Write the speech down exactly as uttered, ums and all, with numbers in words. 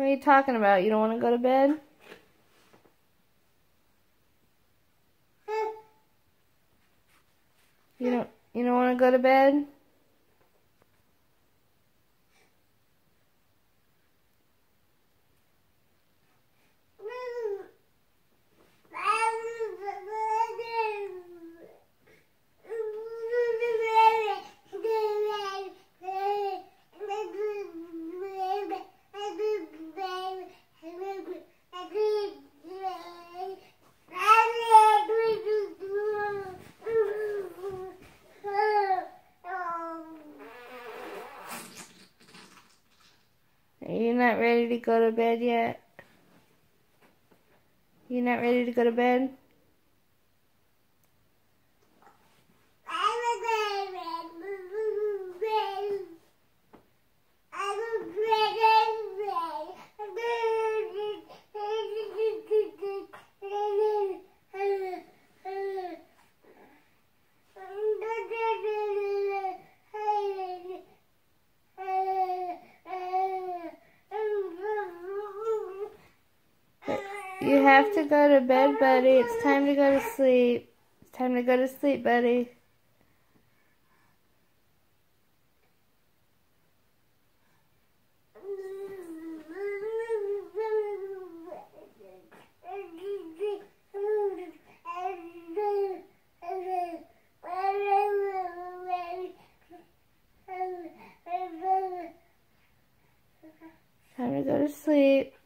are you talking about? You don't want to go to bed? You don't you don't want to go to bed? You're not ready to go to bed yet? You're not ready to go to bed? You have to go to bed, buddy. It's time to go to sleep. It's time to go to sleep, buddy. Time to go to sleep.